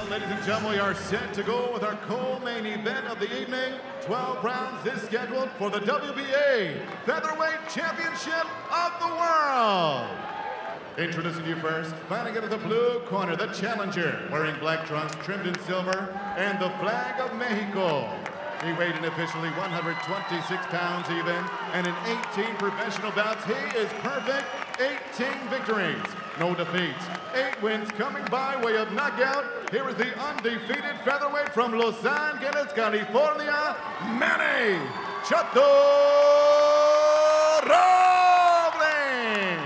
ladies and gentlemen, we are set to go with our co-main event of the evening. 12 rounds is scheduled for the WBA Featherweight Championship of the World. Introducing you first, fighting out of the blue corner, the challenger, wearing black trunks trimmed in silver, and the flag of Mexico. He weighed in officially 126 pounds even, and in 18 professional bouts, he is perfect. 18 victories, no defeats, 8 wins coming by way of knockout. Here is the undefeated featherweight from Los Angeles, California, Manny Chito Robles.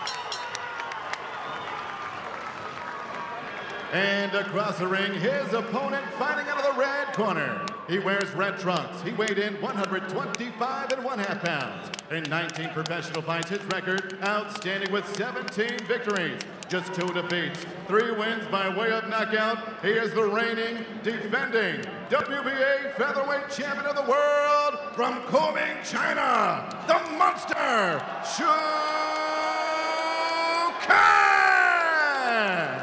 And across the ring, his opponent fighting out of the red corner. He wears red trunks. He weighed in 125.5 pounds. In 19 professional fights, his record outstanding with 17 victories, just 2 defeats, 3 wins by way of knockout. He is the reigning, defending WBA Featherweight Champion of the World from Kunming, China, the Monster, Shu Kan!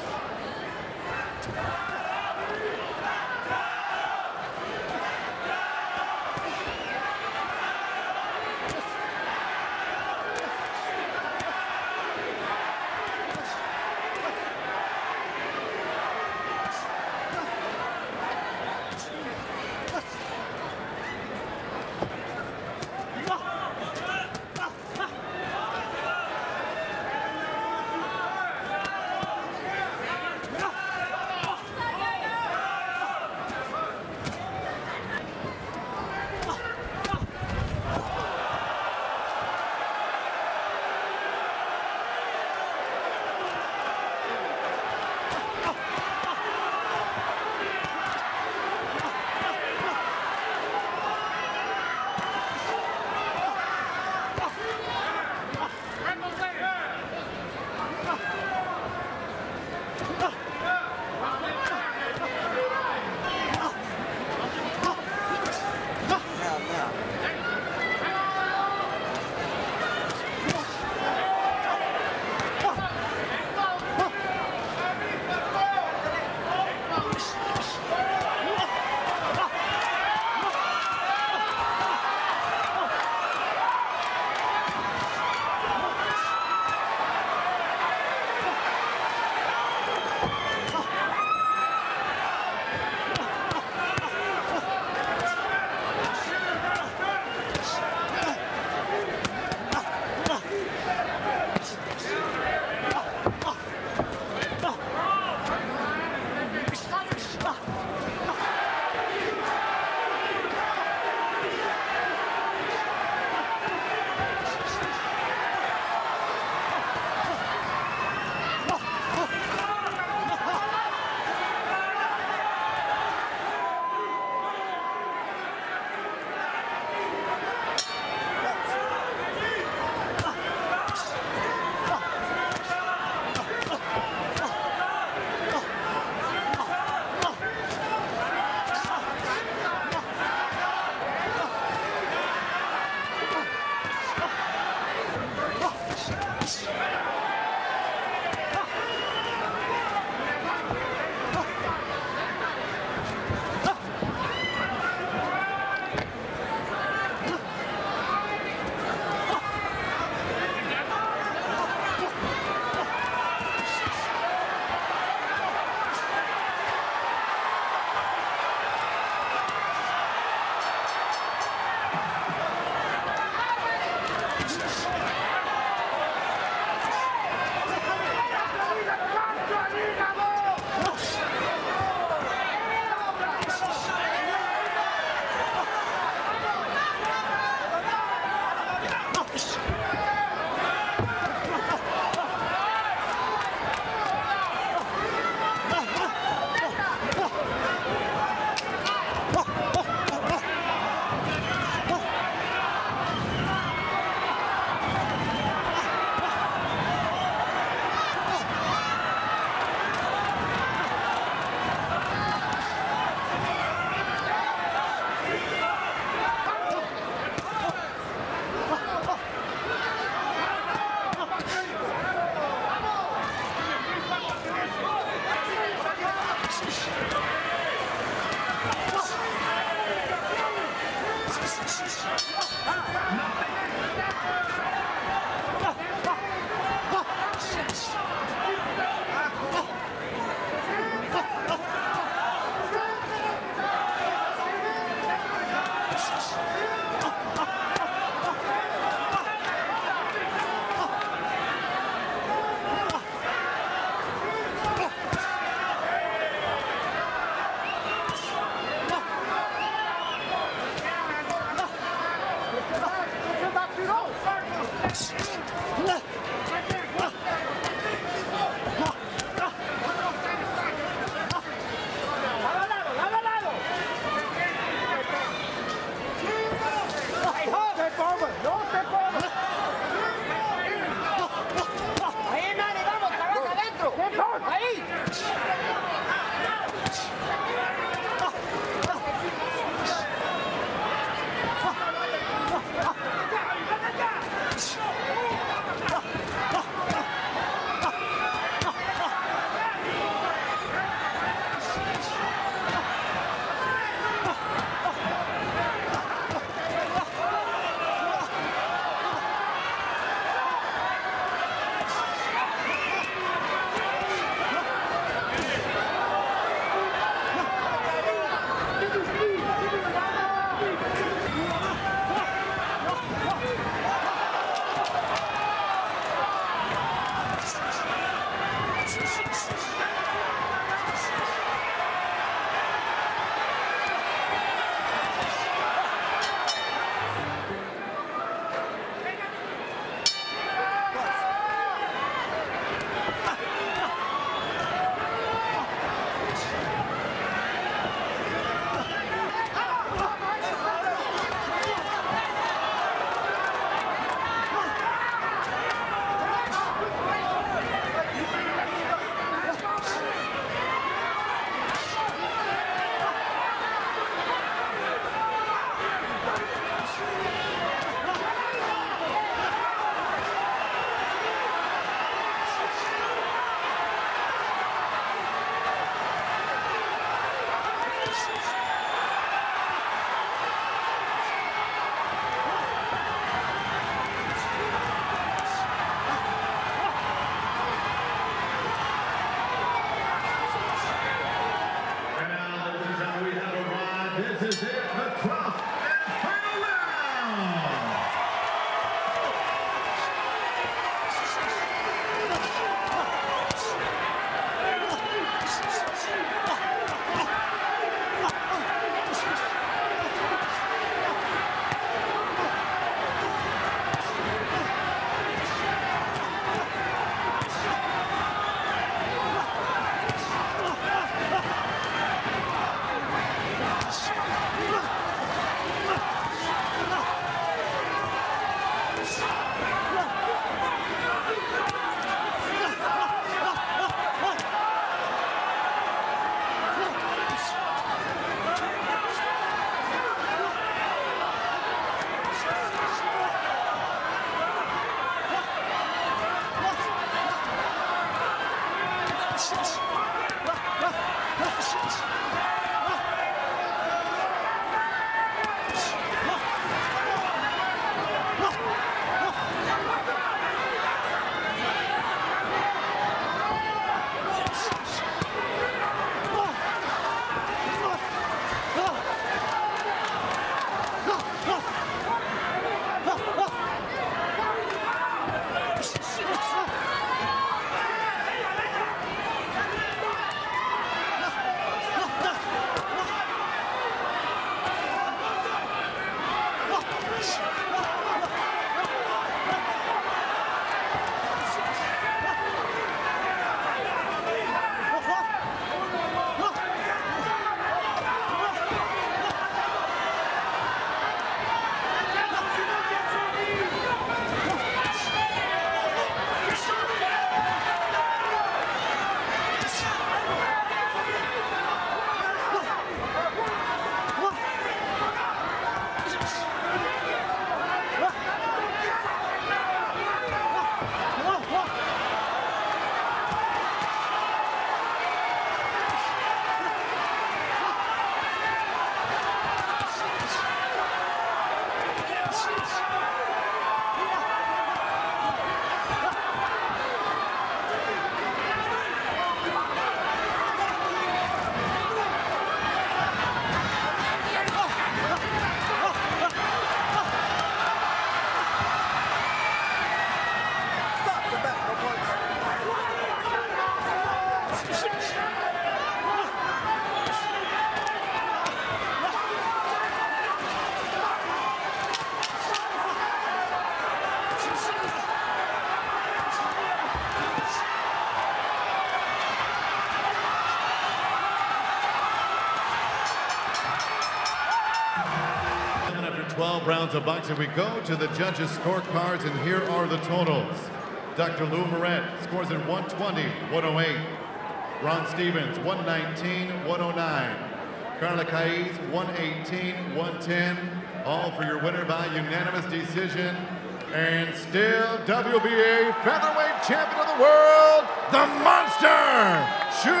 12 rounds of boxing, we go to the judges' scorecards, and here are the totals. Dr. Lou Moret scores in 120, 108. Ron Stevens, 119, 109. Carla Caiz, 118, 110. All for your winner by unanimous decision. And still WBA featherweight champion of the world, the Monster,